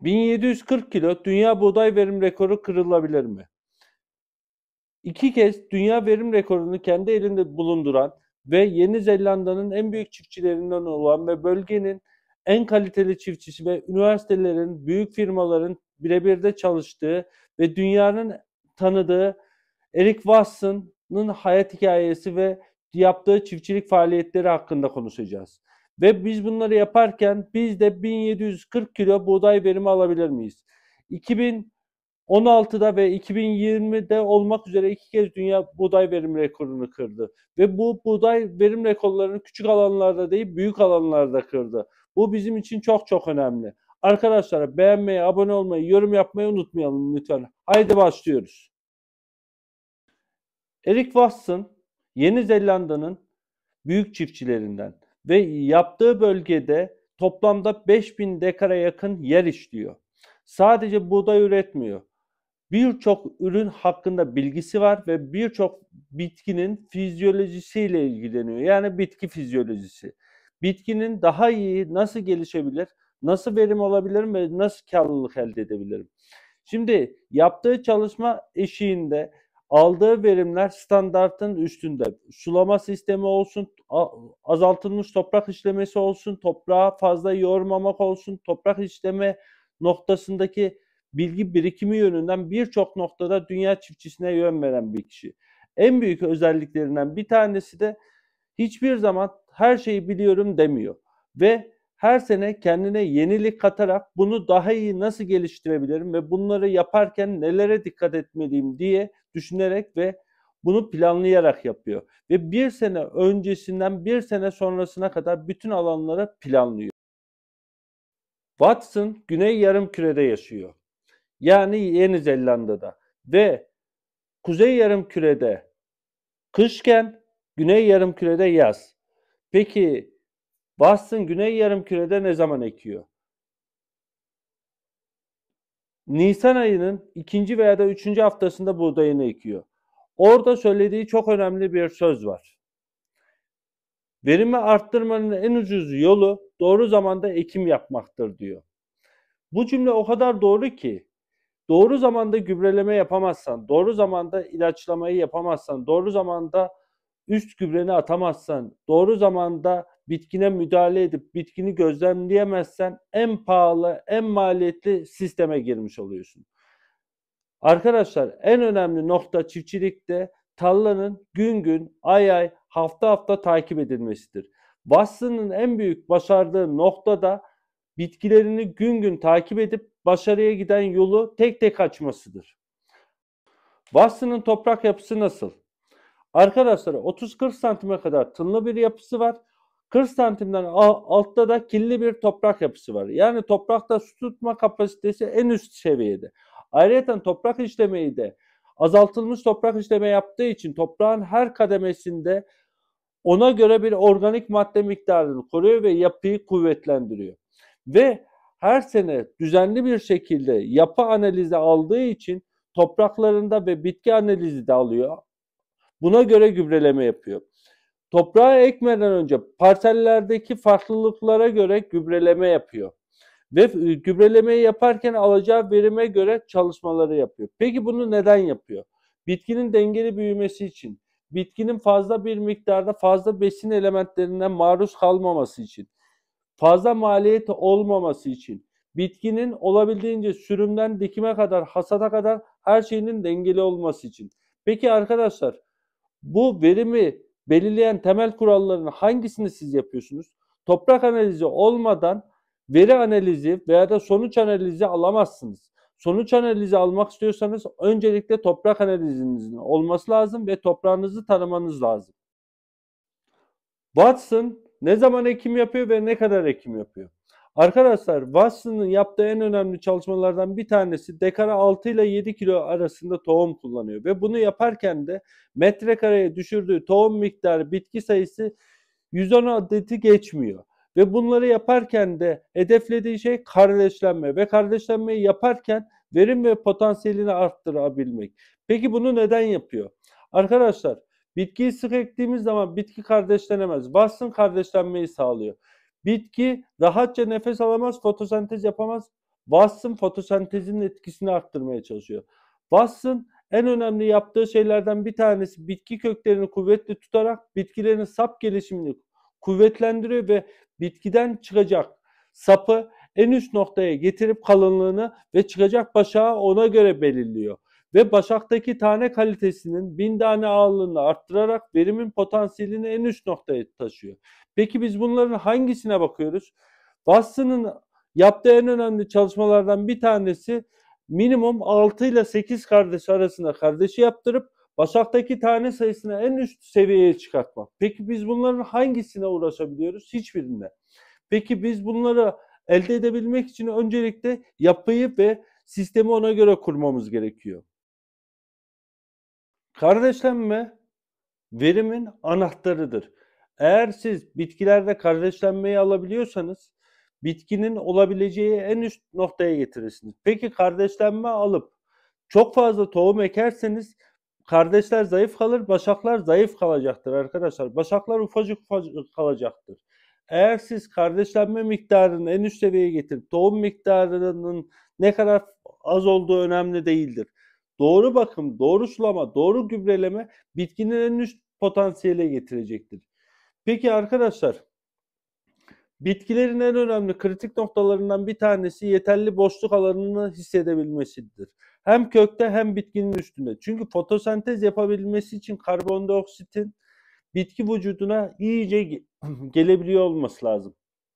1740 kilo dünya buğday verim rekoru kırılabilir mi? İki kez dünya verim rekorunu kendi elinde bulunduran ve Yeni Zelanda'nın en büyük çiftçilerinden olan ve bölgenin en kaliteli çiftçisi ve üniversitelerin, büyük firmaların birebir de çalıştığı ve dünyanın tanıdığı Eric Watson'ın hayat hikayesi ve yaptığı çiftçilik faaliyetleri hakkında konuşacağız. Ve biz bunları yaparken biz de 1740 kilo buğday verimi alabilir miyiz? 2016'da ve 2020'de olmak üzere iki kez dünya buğday verim rekorunu kırdı. Ve bu buğday verim rekorlarını küçük alanlarda değil büyük alanlarda kırdı. Bu bizim için çok çok önemli. Arkadaşlar beğenmeyi, abone olmayı, yorum yapmayı unutmayalım lütfen. Haydi başlıyoruz. Eric Watson, Yeni Zelanda'nın büyük çiftçilerinden ve yaptığı bölgede toplamda 5000 dekara yakın yer işliyor. Sadece buğday üretmiyor. Birçok ürün hakkında bilgisi var ve birçok bitkinin fizyolojisiyle ilgileniyor. Yani bitki fizyolojisi. Bitkinin daha iyi nasıl gelişebilir, nasıl verim alabilirim ve nasıl karlılık elde edebilirim? Şimdi yaptığı çalışma eşiğinde aldığı verimler standartın üstünde. Sulama sistemi olsun, azaltılmış toprak işlemesi olsun, toprağı fazla yormamak olsun, toprak işleme noktasındaki bilgi birikimi yönünden birçok noktada dünya çiftçisine yön veren bir kişi. En büyük özelliklerinden bir tanesi de hiçbir zaman her şeyi biliyorum demiyor ve her sene kendine yenilik katarak bunu daha iyi nasıl geliştirebilirim ve bunları yaparken nelere dikkat etmeliyim diye düşünerek ve bunu planlayarak yapıyor. Ve bir sene öncesinden bir sene sonrasına kadar bütün alanları planlıyor. Watson Güney Yarımküre'de yaşıyor. Yani Yeni Zelanda'da ve Kuzey Yarımküre'de kışken Güney Yarımküre'de yaz. Peki Watson Güney Yarımküre'de ne zaman ekiyor? Nisan ayının 2. veya da 3. haftasında buğdayını ekiyor. Orada söylediği çok önemli bir söz var. Verimi arttırmanın en ucuz yolu doğru zamanda ekim yapmaktır diyor. Bu cümle o kadar doğru ki doğru zamanda gübreleme yapamazsan, doğru zamanda ilaçlamayı yapamazsan, doğru zamanda üst gübreni atamazsan, doğru zamanda bitkine müdahale edip bitkini gözlemleyemezsen en pahalı, en maliyetli sisteme girmiş oluyorsun. Arkadaşlar en önemli nokta çiftçilikte tarlanın gün gün, ay ay, hafta hafta takip edilmesidir. Watson'ın en büyük başardığı noktada bitkilerini gün gün takip edip başarıya giden yolu tek tek açmasıdır. Watson'ın toprak yapısı nasıl? Arkadaşlar 30-40 santime kadar tınlı bir yapısı var. 40 santimden altta da killi bir toprak yapısı var. Yani toprakta su tutma kapasitesi en üst seviyede. Ayrıca toprak işlemeyi de azaltılmış toprak işleme yaptığı için toprağın her kademesinde ona göre bir organik madde miktarını koruyor ve yapıyı kuvvetlendiriyor. Ve her sene düzenli bir şekilde yapı analizi aldığı için topraklarında ve bitki analizi de alıyor. Buna göre gübreleme yapıyor. Toprağa ekmeden önce parsellerdeki farklılıklara göre gübreleme yapıyor. Ve gübrelemeyi yaparken alacağı verime göre çalışmaları yapıyor. Peki bunu neden yapıyor? Bitkinin dengeli büyümesi için, bitkinin fazla bir miktarda fazla besin elementlerinden maruz kalmaması için, fazla maliyeti olmaması için, bitkinin olabildiğince sürümden dikime kadar, hasada kadar her şeyinin dengeli olması için. Peki arkadaşlar, bu verimi belirleyen temel kuralların hangisini siz yapıyorsunuz? Toprak analizi olmadan veri analizi veya da sonuç analizi alamazsınız. Sonuç analizi almak istiyorsanız öncelikle toprak analizinizin olması lazım ve toprağınızı tanımanız lazım. Watson ne zaman ekim yapıyor ve ne kadar ekim yapıyor? Arkadaşlar Watson'ın yaptığı en önemli çalışmalardan bir tanesi dekara 6 ile 7 kilo arasında tohum kullanıyor. Ve bunu yaparken de metrekareye düşürdüğü tohum miktarı bitki sayısı 110 adeti geçmiyor. Ve bunları yaparken de hedeflediği şey kardeşlenme ve kardeşlenmeyi yaparken verim ve potansiyelini arttırabilmek. Peki bunu neden yapıyor? Arkadaşlar bitkiyi sık ektiğimiz zaman bitki kardeşlenemez. Watson kardeşlenmeyi sağlıyor. Bitki rahatça nefes alamaz, fotosentez yapamaz. Watson fotosentezin etkisini arttırmaya çalışıyor. Watson en önemli yaptığı şeylerden bir tanesi bitki köklerini kuvvetli tutarak bitkilerin sap gelişimini kuvvetlendiriyor ve bitkiden çıkacak sapı en üst noktaya getirip kalınlığını ve çıkacak başağı ona göre belirliyor. Ve başaktaki tane kalitesinin 1000 tane ağırlığını arttırarak verimin potansiyelini en üst noktaya taşıyor. Peki biz bunların hangisine bakıyoruz? Watson'ın yaptığı en önemli çalışmalardan bir tanesi minimum 6 ile 8 kardeş arasında kardeşi yaptırıp başaktaki tane sayısını en üst seviyeye çıkartmak. Peki biz bunların hangisine uğraşabiliyoruz? Hiçbirine. Peki biz bunları elde edebilmek için öncelikle yapıyı ve sistemi ona göre kurmamız gerekiyor. Kardeşlenme verimin anahtarıdır. Eğer siz bitkilerde kardeşlenmeyi alabiliyorsanız bitkinin olabileceği en üst noktaya getirirsiniz. Peki kardeşlenme alıp çok fazla tohum ekerseniz kardeşler zayıf kalır, başaklar zayıf kalacaktır arkadaşlar. Başaklar ufacık ufacık kalacaktır. Eğer siz kardeşlenme miktarını en üst seviyeye getirip tohum miktarının ne kadar az olduğu önemli değildir. Doğru bakım, doğru sulama, doğru gübreleme bitkinin en üst potansiyele getirecektir. Peki arkadaşlar, bitkilerin en önemli kritik noktalarından bir tanesi yeterli boşluk alanını hissedebilmesidir. Hem kökte hem bitkinin üstünde. Çünkü fotosentez yapabilmesi için karbondioksitin bitki vücuduna iyice gelebiliyor olması lazım.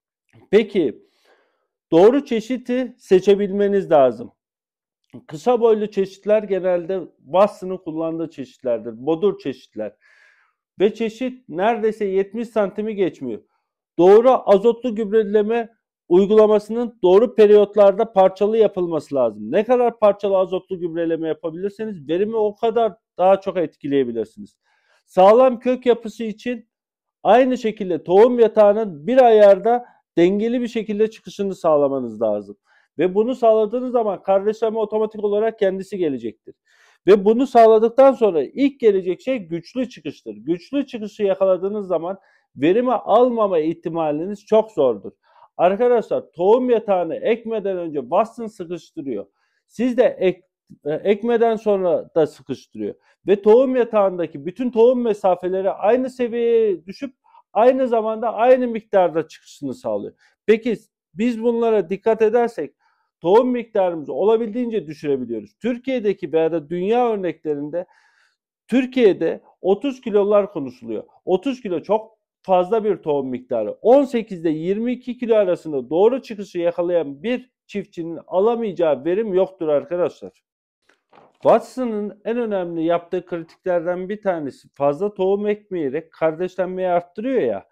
Peki doğru çeşidi seçebilmeniz lazım. Kısa boylu çeşitler genelde Watson'ın kullandığı çeşitlerdir. Bodur çeşitler. Ve çeşit neredeyse 70 santimi geçmiyor. Doğru azotlu gübreleme uygulamasının doğru periyotlarda parçalı yapılması lazım. Ne kadar parçalı azotlu gübreleme yapabilirseniz verimi o kadar daha çok etkileyebilirsiniz. Sağlam kök yapısı için aynı şekilde tohum yatağının bir ayarda dengeli bir şekilde çıkışını sağlamanız lazım. Ve bunu sağladığınız zaman kardeşlenme otomatik olarak kendisi gelecektir. Ve bunu sağladıktan sonra ilk gelecek şey güçlü çıkıştır. Güçlü çıkışı yakaladığınız zaman verimi almama ihtimaliniz çok zordur. Arkadaşlar tohum yatağını ekmeden önce Watson sıkıştırıyor. Siz de ekmeden sonra da sıkıştırıyor. Ve tohum yatağındaki bütün tohum mesafeleri aynı seviyeye düşüp aynı zamanda aynı miktarda çıkışını sağlıyor. Peki biz bunlara dikkat edersek tohum miktarımızı olabildiğince düşürebiliyoruz. Türkiye'deki veya da dünya örneklerinde Türkiye'de 30 kilolar konuşuluyor. 30 kilo çok fazla bir tohum miktarı. 18 ile 22 kilo arasında doğru çıkışı yakalayan bir çiftçinin alamayacağı verim yoktur arkadaşlar. Watson'ın en önemli yaptığı kritiklerden bir tanesi fazla tohum ekmeyerek kardeşlenmeyi arttırıyor ya.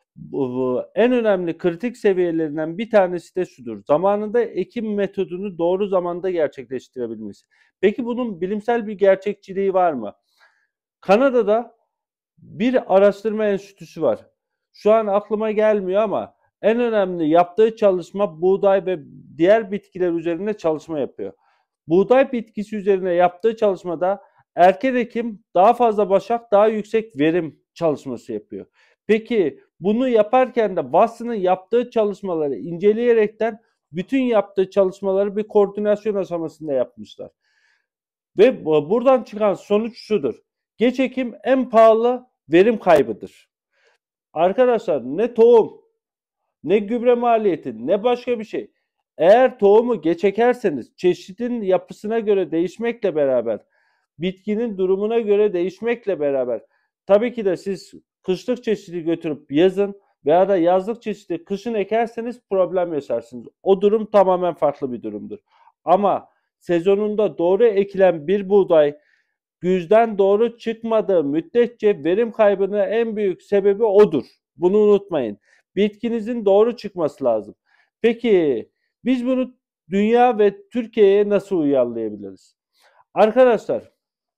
Bu en önemli kritik seviyelerinden bir tanesi de şudur. Zamanında ekim metodunu doğru zamanda gerçekleştirebilmesi. Peki bunun bilimsel bir gerçekçiliği var mı? Kanada'da bir araştırma enstitüsü var. Şu an aklıma gelmiyor ama en önemli yaptığı çalışma buğday ve diğer bitkiler üzerine çalışma yapıyor. Buğday bitkisi üzerine yaptığı çalışmada erken ekim daha fazla başak daha yüksek verim çalışması yapıyor. Peki bunu yaparken de Watson'ın yaptığı çalışmaları inceleyerekten bütün yaptığı çalışmaları bir koordinasyon aşamasında yapmışlar. Ve buradan çıkan sonuç şudur. Geç ekim en pahalı verim kaybıdır. Arkadaşlar ne tohum, ne gübre maliyeti, ne başka bir şey. Eğer tohumu geç ekerseniz çeşidin yapısına göre değişmekle beraber, bitkinin durumuna göre değişmekle beraber, tabii ki de siz kışlık çeşidi götürüp yazın veya da yazlık çeşidi kışın ekerseniz problem yaşarsınız. O durum tamamen farklı bir durumdur. Ama sezonunda doğru ekilen bir buğday güzden doğru çıkmadığı müddetçe verim kaybının en büyük sebebi odur. Bunu unutmayın. Bitkinizin doğru çıkması lazım. Peki biz bunu dünya ve Türkiye'ye nasıl uyarlayabiliriz? Arkadaşlar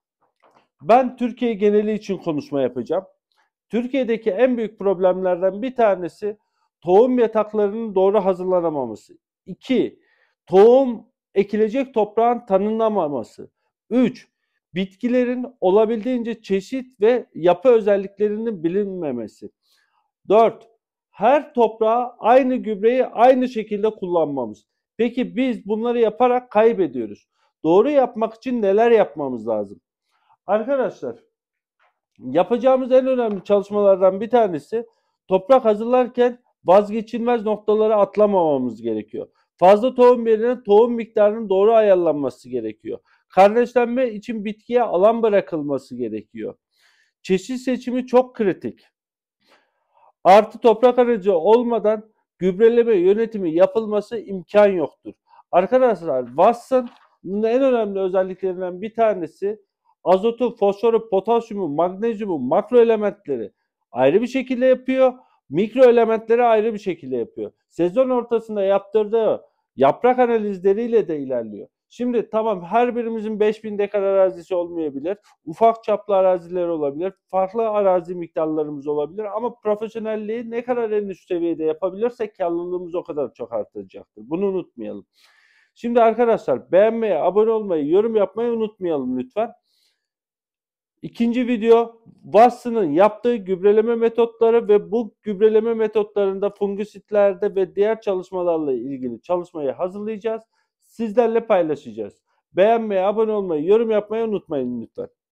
ben Türkiye geneli için konuşma yapacağım. Türkiye'deki en büyük problemlerden bir tanesi tohum yataklarının doğru hazırlanamaması. 2. Tohum ekilecek toprağın tanınamaması. 3. Bitkilerin olabildiğince çeşit ve yapı özelliklerinin bilinmemesi. 4. Her toprağa aynı gübreyi aynı şekilde kullanmamız. Peki biz bunları yaparak kaybediyoruz. Doğru yapmak için neler yapmamız lazım? Arkadaşlar, yapacağımız en önemli çalışmalardan bir tanesi, toprak hazırlarken vazgeçilmez noktaları atlamamamız gerekiyor. Fazla tohum yerine tohum miktarının doğru ayarlanması gerekiyor. Kardeşlenme için bitkiye alan bırakılması gerekiyor. Çeşit seçimi çok kritik. Artı toprak aracı olmadan gübreleme yönetimi yapılması imkan yoktur. Arkadaşlar, Watson'ın en önemli özelliklerinden bir tanesi azotu, fosforu, potasyumu, magnezyumu, makro elementleri ayrı bir şekilde yapıyor. Mikro elementleri ayrı bir şekilde yapıyor. Sezon ortasında yaptırdığı yaprak analizleriyle de ilerliyor. Şimdi tamam, her birimizin 5000 dekar arazisi olmayabilir. Ufak çaplı araziler olabilir. Farklı arazi miktarlarımız olabilir. Ama profesyonelliği ne kadar en üst seviyede yapabilirsek karlılığımız o kadar çok artacaktır. Bunu unutmayalım. Şimdi arkadaşlar, beğenmeyi, abone olmayı, yorum yapmayı unutmayalım lütfen. İkinci video, Watson'ın yaptığı gübreleme metotları ve bu gübreleme metotlarında fungisitlerde ve diğer çalışmalarla ilgili çalışmayı hazırlayacağız. Sizlerle paylaşacağız. Beğenmeyi, abone olmayı, yorum yapmayı unutmayın lütfen.